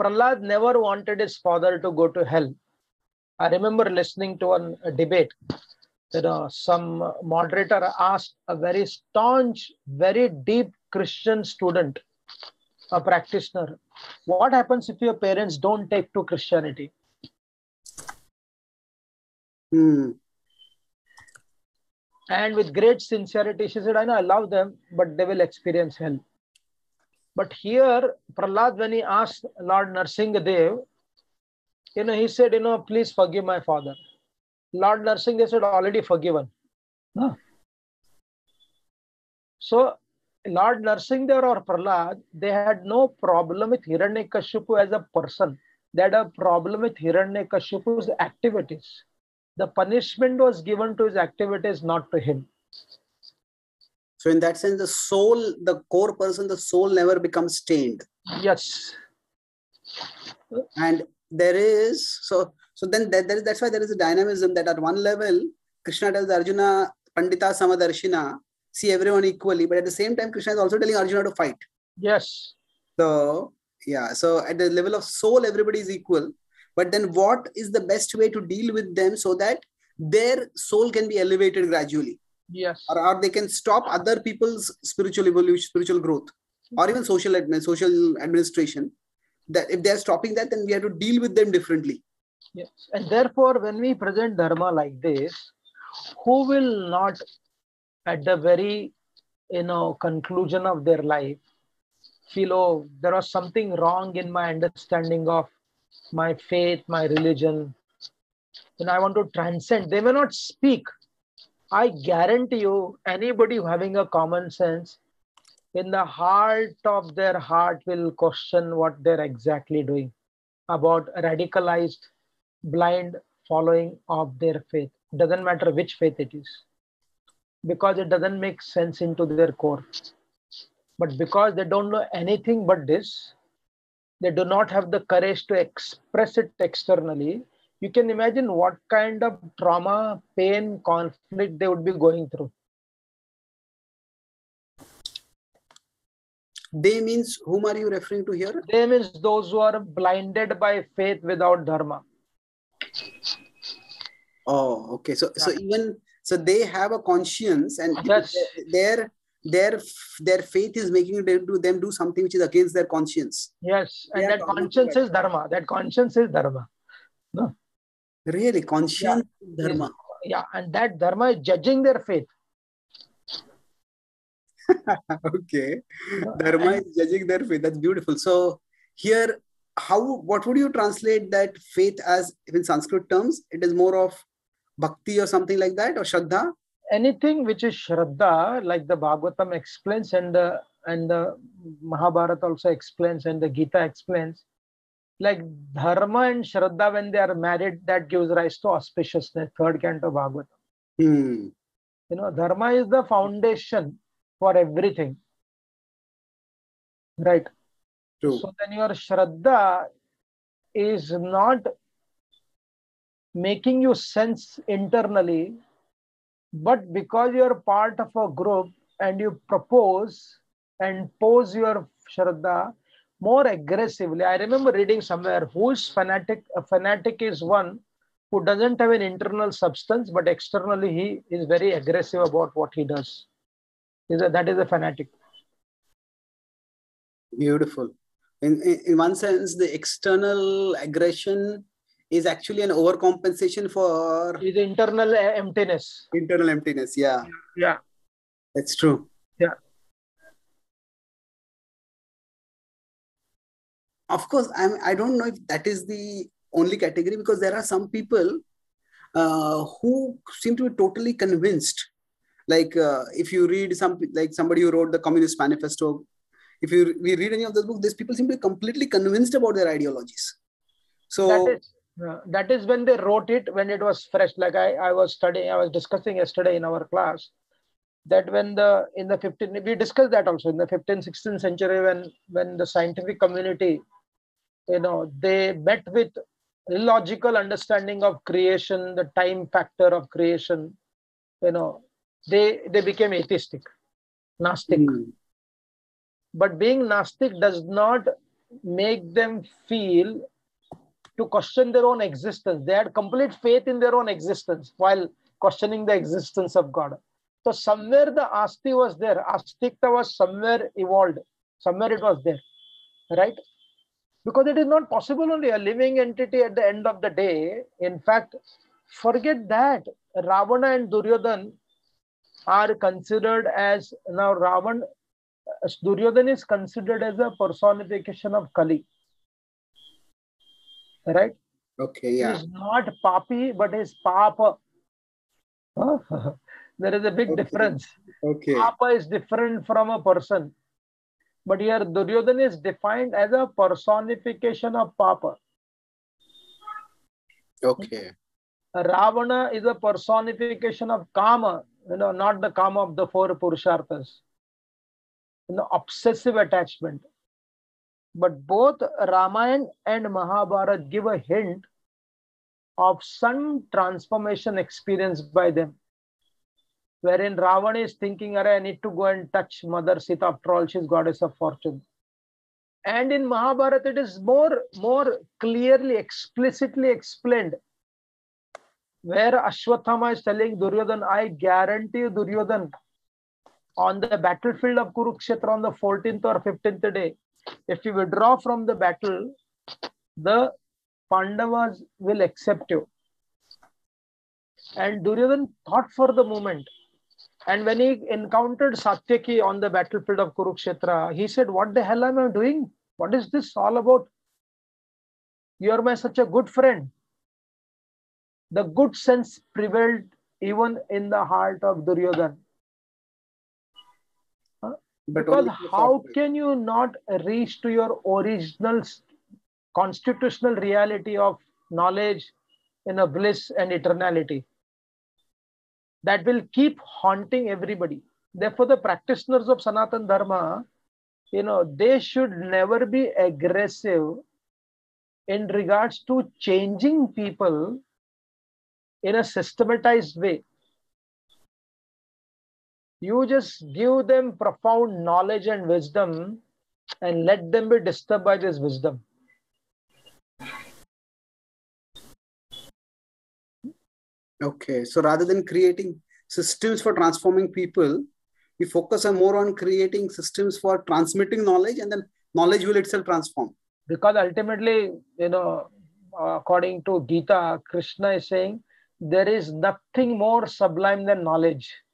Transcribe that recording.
Prahlad never wanted his father to go to hell. I remember listening to a debate. Some moderator asked a very staunch, very deep Christian student, a practitioner, what happens if your parents don't take to Christianity? And with great sincerity, she said, I know I love them, but they will experience hell. But here, Prahlad, when he asked Lord Narsingadev, he said, please forgive my father. Lord Narsingadev said, already forgiven. No. So, Lord Narsingadev or Prahlad, they had no problem with Hiranyakashipu as a person. They had a problem with Hiranyakashipu's activities. The punishment was given to his activities, not to him. So in that sense, the soul, the core person, the soul never becomes stained. Yes. And there is, that's why there is a dynamism that at one level, Krishna tells Arjuna, Pandita Samadarshina, see everyone equally, but at the same time, Krishna is also telling Arjuna to fight. Yes. So, yeah, so at the level of soul, everybody is equal. But then what is the best way to deal with them so that their soul can be elevated gradually? Yes. Or they can stop other people's spiritual evolution, spiritual growth, or even social administration. That if they are stopping that, then we have to deal with them differently. Yes. And therefore, when we present dharma like this, who will not at the very conclusion of their life feel, oh, there was something wrong in my understanding of my faith, my religion, and I want to transcend. They may not speak. I guarantee you, anybody having a common sense, in the heart of their heart will question what they're exactly doing about radicalized, blind following of their faith. Doesn't matter which faith it is, because it doesn't make sense into their core. But because they don't know anything but this, they do not have the courage to express it externally. You can imagine what kind of trauma, pain, conflict they would be going through. They means, whom are you referring to here? They means those who are blinded by faith without dharma. Oh, okay. So they have a conscience, and yes, their faith is making them do something which is against their conscience. Yes, and that conscience is dharma. That conscience is dharma. No. Really, conscience is dharma. Yeah, and that dharma is judging their faith. Okay. Dharma is judging their faith. That's beautiful. So here, what would you translate that faith as in Sanskrit terms? It is more of bhakti or something like that, or shraddha? Anything which is shraddha, like the Bhagavatam explains and the Mahabharata also explains and the Gita explains, like dharma and shraddha, when they are married, that gives rise to auspiciousness. Third canto Bhagavatam. Dharma is the foundation for everything. Right. True. So then your shraddha is not making you sense internally, but because you're part of a group and you propose and pose your shraddha more aggressively. I remember reading somewhere, who's fanatic? A fanatic is one who doesn't have an internal substance, but externally he is very aggressive about what he does. That is a fanatic. Beautiful. In one sense, the external aggression is actually an overcompensation for the internal emptiness. Internal emptiness, yeah. Yeah. That's true. Yeah. Of course, I don't know if that is the only category, because there are some people who seem to be totally convinced. Like if you read somebody who wrote the Communist Manifesto, if we read any of those books, these people seem to be completely convinced about their ideologies. So that is when they wrote it, when it was fresh. Like I was discussing yesterday in our class, that we discussed that also in the 15th, 16th century, when the scientific community, they met with illogical understanding of creation, the time factor of creation, they became atheistic, Gnostic. But being Gnostic does not make them feel to question their own existence. They had complete faith in their own existence while questioning the existence of God. So somewhere the asti was there. Astikta was somewhere evolved. Somewhere it was there, right? Because it is not possible only a living entity at the end of the day. In fact, forget that. Ravana and Duryodhan are considered as, now Duryodhan is considered as a personification of Kali, right? Okay, He yeah. is not papi, but is papa. There is a big Okay. difference. Okay. Papa is different from a person. But here Duryodhan is defined as a personification of papa. Okay. Ravana is a personification of Kama, not the Kama of the four Purusharthas. Obsessive attachment. But both Ramayana and Mahabharata give a hint of some transformation experienced by them. Wherein Ravana is thinking, I need to go and touch Mother Sita, after all, she's goddess of fortune. And in Mahabharata, it is more clearly, explicitly explained, where Ashwathama is telling Duryodhan, I guarantee you, Duryodhan, on the battlefield of Kurukshetra on the 14th or 15th day, if you withdraw from the battle, the Pandavas will accept you. And Duryodhan thought for the moment. And when he encountered Satyaki on the battlefield of Kurukshetra, he said, what the hell am I doing? What is this all about? You are such a good friend. The good sense prevailed even in the heart of Duryodhan. Because how can you not reach to your original constitutional reality of knowledge in a bliss and eternality? That will keep haunting everybody. Therefore, the practitioners of Sanatana Dharma, they should never be aggressive in regards to changing people in a systematized way. You just give them profound knowledge and wisdom and let them be disturbed by this wisdom. Okay, so rather than creating systems for transforming people, we focus more on creating systems for transmitting knowledge, and then knowledge will itself transform. Because ultimately, according to Gita, Krishna is saying there is nothing more sublime than knowledge.